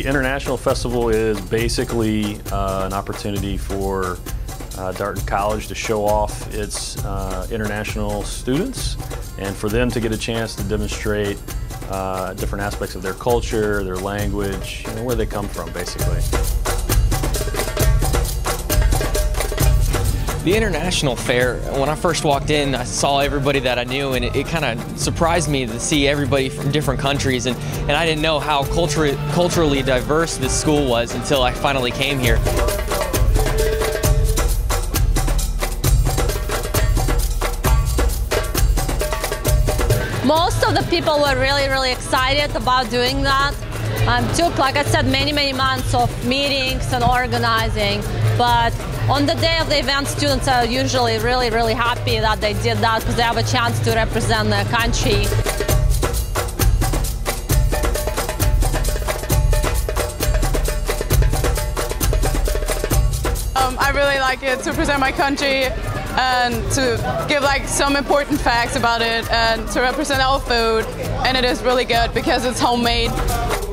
The International Festival is basically an opportunity for Darton College to show off its international students and for them to get a chance to demonstrate different aspects of their culture, their language, where they come from, basically. The International Fair, when I first walked in, I saw everybody that I knew, and it kind of surprised me to see everybody from different countries, and I didn't know how culturally diverse this school was until I finally came here. Most of the people were really excited about doing that. Took, like I said, many months of meetings and organizing, but on the day of the event, students are usually really happy that they did that because they have a chance to represent their country. I really like it to present my country and to give some important facts about it and to represent our food, and it is really good because it's homemade.